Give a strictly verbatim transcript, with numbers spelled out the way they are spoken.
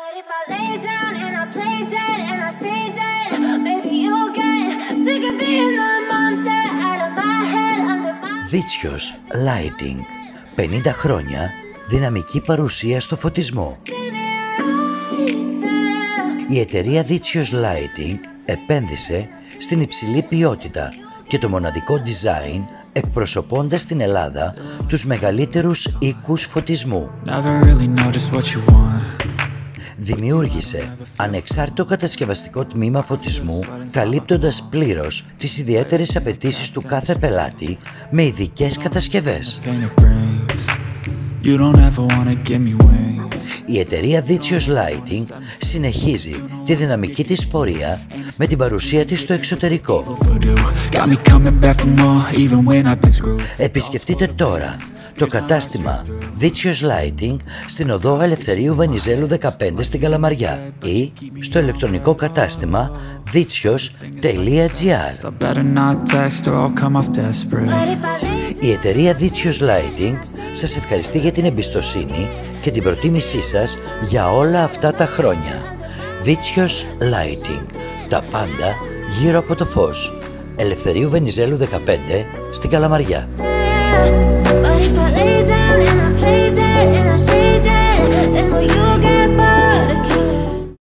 Δίτσιος Lighting. πενήντα χρόνια δυναμική παρουσία στο φωτισμό. Η εταιρεία Δίτσιος Lighting επένδυσε στην υψηλή ποιότητα και το μοναδικό design, εκπροσωπώντας στην Ελλάδα τους μεγαλύτερους οίκους φωτισμού. Δημιούργησε ανεξάρτητο κατασκευαστικό τμήμα φωτισμού, καλύπτοντας πλήρως τις ιδιαίτερες απαιτήσεις του κάθε πελάτη με ειδικές κατασκευές. Η εταιρεία Δίτσιος Lighting συνεχίζει τη δυναμική της πορεία με την παρουσία της στο εξωτερικό. Επισκεφτείτε τώρα το κατάστημα Δίτσιος Lighting στην οδό Ελευθερίου Βενιζέλου δεκαπέντε στην Καλαμαριά ή στο ηλεκτρονικό κατάστημα δίτσιος τελεία τζι άρ. Η εταιρεία Δίτσιος Lighting σας ευχαριστεί για την εμπιστοσύνη και την προτίμησή σας για όλα αυτά τα χρόνια. Δίτσιος Lighting. Τα πάντα γύρω από το φως. Ελευθερίου Βενιζέλου δεκαπέντε στην Καλαμαριά. But if I lay down and I play dead and I stay dead, then will you get